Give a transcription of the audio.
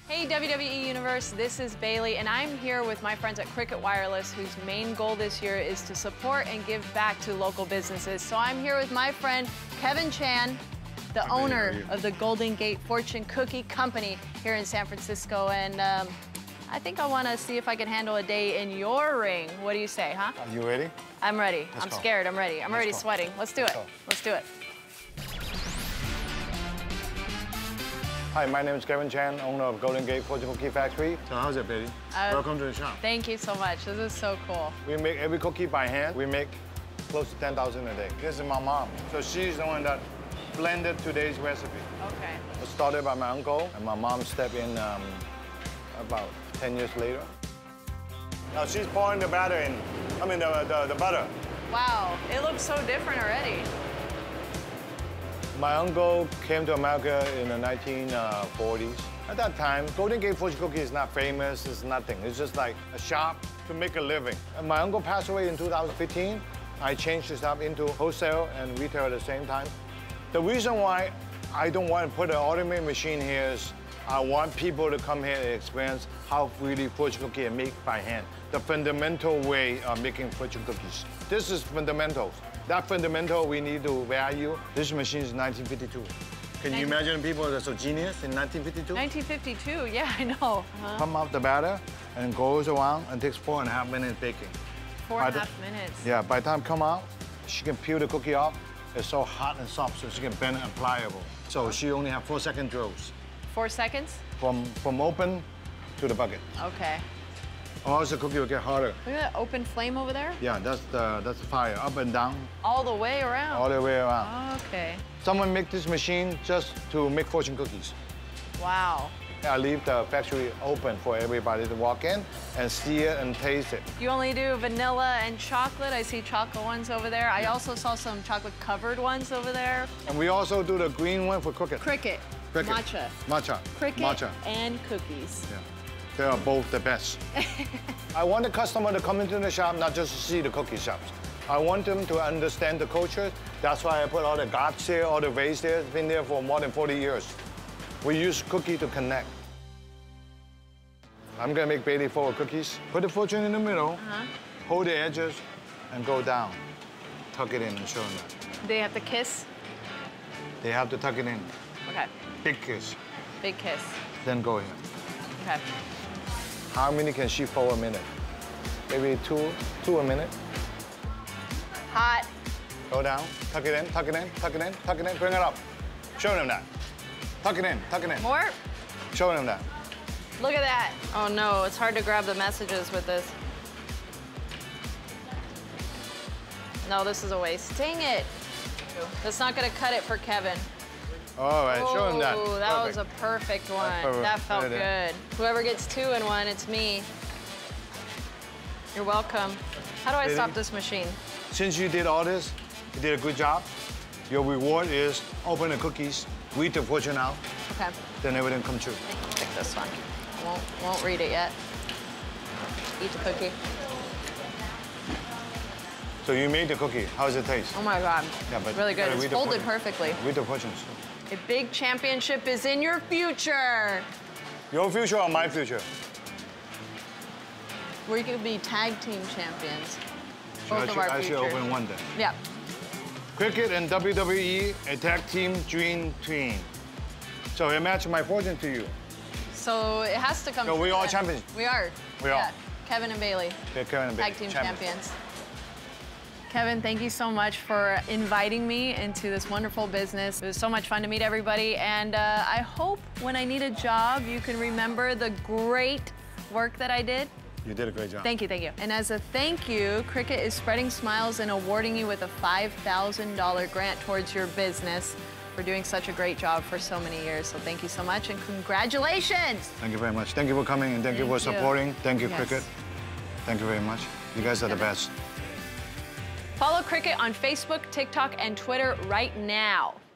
Hey WWE Universe, this is Bailey, and I'm here with my friends at Cricket Wireless, whose main goal this year is to support and give back to local businesses. So I'm here with my friend Kevin Chan, the owner of the Golden Gate Fortune Cookie Company here in San Francisco, and I think I want to see if I can handle a day in your ring. What do you say, huh? Are you ready? I'm ready. I'm scared. I'm ready. I'm already sweating. Let's do it. Let's do it. Hi, my name is Kevin Chan, owner of Golden Gate Fortune Cookie Factory. So how's it, Bailey? Welcome to the shop. Thank you so much. This is so cool. We make every cookie by hand. We make close to 10,000 a day. This is my mom. So she's the one that blended today's recipe. Okay. It was started by my uncle, and my mom stepped in about 10 years later. Now she's pouring the batter in. The butter. Wow, it looks so different already. My uncle came to America in the 1940s. At that time, Golden Gate Fortune Cookie is not famous, it's nothing. It's just like a shop to make a living. And my uncle passed away in 2015. I changed the shop into wholesale and retail at the same time. The reason why I don't want to put an automated machine here is I want people to come here and experience how really fortune cookie is made by hand. The fundamental way of making fortune cookies. This is fundamentals. That fundamental we need to value. This machine is 1952. Can you imagine people that are so genius in 1952? 1952, yeah, I know. Come out the batter and goes around and takes 4.5 minutes baking. 4.5 minutes. Yeah, by the time come out, she can peel the cookie off. It's so hot and soft, so she can bend and pliable. So she only have 4-second drills. 4 seconds? From open to the bucket. Okay. Or else the cookie will get hotter. Look at that open flame over there. Yeah, that's the fire, up and down. All the way around? All the way around. Okay. Someone make this machine just to make fortune cookies. Wow. I leave the factory open for everybody to walk in and see it and taste it. You only do vanilla and chocolate. I see chocolate ones over there. I also saw some chocolate-covered ones over there. And we also do the green one for cricket. Cricket. Matcha. Matcha. Cricket Matcha. and cookies. Yeah. They are both the best. I want the customer to come into the shop, not just to see the cookie shops. I want them to understand the culture. That's why I put all the guards here, all the vase there. It's been there for more than 40 years. We use cookie to connect. I'm gonna make Bailey 4 cookies. Put the fortune in the middle, hold the edges, and go down. Tuck it in and show them that. They have to kiss? They have to tuck it in. Okay. Big kiss. Big kiss. Then go here. Okay. How many can she fold a minute? Maybe two a minute. Hot. Go down, tuck it in, tuck it in, tuck it in, tuck it in, bring it up. Show them that. Tuck it in, tuck it in. More? Show them that. Look at that. Oh no, it's hard to grab the messages with this. No, this is a waste. Dang it. That's not gonna cut it for Kevin. All right, show him that. Oh, that was a perfect one. That felt good. Whoever gets 2 in 1, it's me. You're welcome. How do I stop this machine? Since you did all this, you did a good job. Your reward is open the cookies, read the fortune out. Okay. Then everything comes true. Pick this one. Won't read it yet. Eat the cookie. So you made the cookie. How does it taste? Oh my God. Yeah, but really good. It's folded perfectly. Read the fortunes. A big championship is in your future. Your future or my future? We could be tag team champions. Both of our I futures. should open one then. Yeah. Cricket and WWE, a tag team dream team. So I match my fortune to you. So it has to come. So we are champions. We are. We are. Kevin and Bailey. Yeah, Kevin and Bailey. Tag team champions. Kevin, thank you so much for inviting me into this wonderful business. It was so much fun to meet everybody, and I hope when I need a job, you can remember the great work that I did. You did a great job. Thank you, thank you. And as a thank you, Cricket is spreading smiles and awarding you with a $5,000 grant towards your business for doing such a great job for so many years. So thank you so much, and congratulations! Thank you very much. Thank you for coming, and thank you for supporting. Thank you, Cricket. Thank you very much. You guys are the best. Follow Cricket on Facebook, TikTok, and Twitter right now.